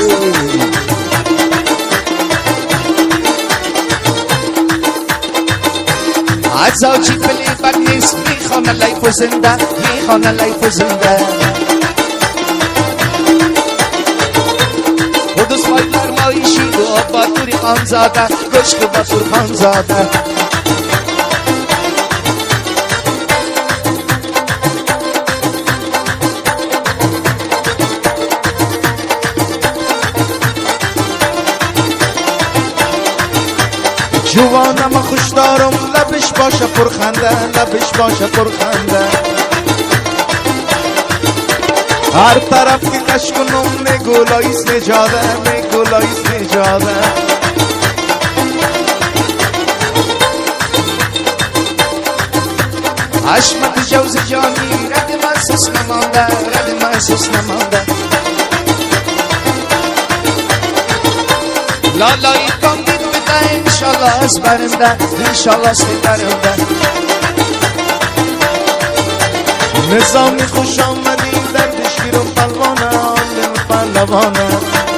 عزاجی بلی بد نیست میخوانه لیف و زنده میخوانه لیف و زنده خودش فایلر مایشی دو آباتوری خانزاده گشک باتور خانزاده جوانم خوش دارم لبش باشه پرخنده لبش باشه پرخنده هر طرف که کش کنم نگولاییز نجاده نگولاییز نجاده عشمت جوز جانی رد محسوس نمانده رد محسوس نمانده لالایی کن انشالله از برنده انشالله از برنده نظامی خوش آمدی دردش گیرم پلوانه آلم پلوانه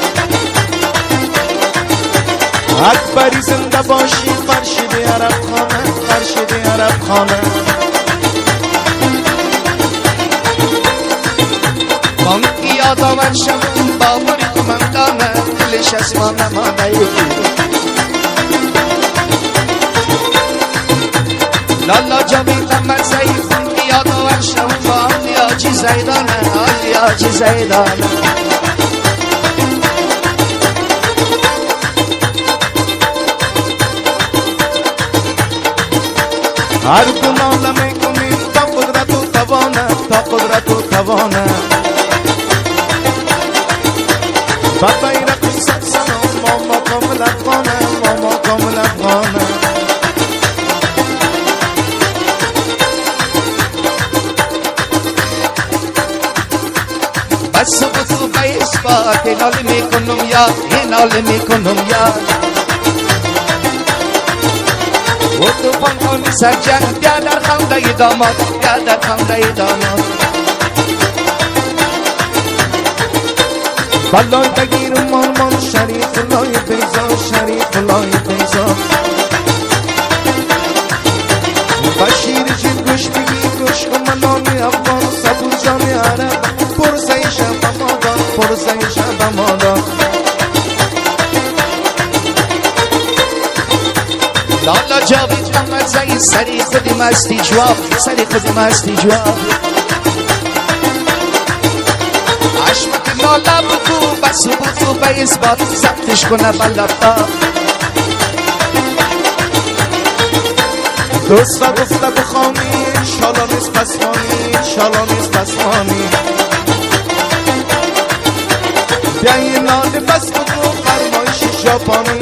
اکبری زنده باشی فرشید عرب خانه فرشید عرب خانه بانکی یاد آمد شمون بابوری کمندانه دلش از ما نمانه لالا جامی قمر زیفون میاد و ورشم با آلیاجی زیدانه آلیاجی زیدانه هر گناه میکنیم تا قدرت و توانه تا قدرت و توانه با بیرق سکسنم ماما کامل افغانه ماما کامل افغانه بس بطو بیس بات اینال میکنم یاد اینال میکنم یاد و تو پنگانی سر جنگ بیا در خانده داماد بیا در خانده داماد بلای بگیر مارمان شریف لای بیزا شریف لای بیزا بشیر جید گوش بگی گوش کمانانی افغان صبور جانی عرب پرسه شب مادان پرسه شب مادان لالا جاوید قمر زی سری خودی مستی جواب سری خودی مستی جواب عشمت مالا بکو بس بطو به اثبات ضبطش کنه بلبتا دوستا گفته بخوانی انشالله نیست پسمانی انشالله نیست پسمانی بیایی ناده بس بگو فرمایش ژاپنی